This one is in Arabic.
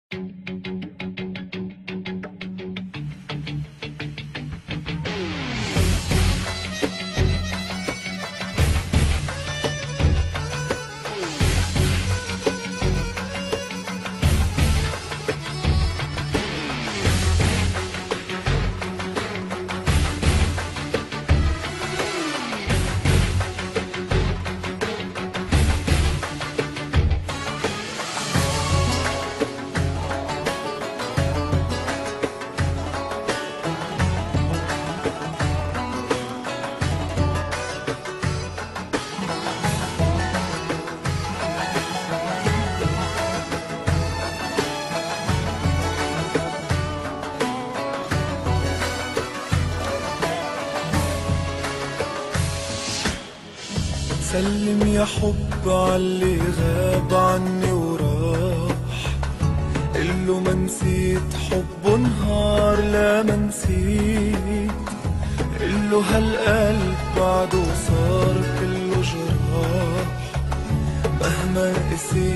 سلم يا حب عاللي غاب عني وراح، قله ما نسيت حبه نهار لا ما نسيت، قله هالقلب بعده صار كله جراح مهما قسيت.